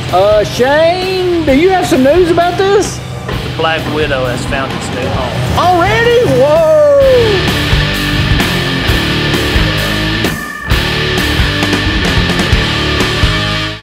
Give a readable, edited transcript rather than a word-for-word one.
Shane, do you have some news about this? The Black Widow has found its new home. Already? Whoa!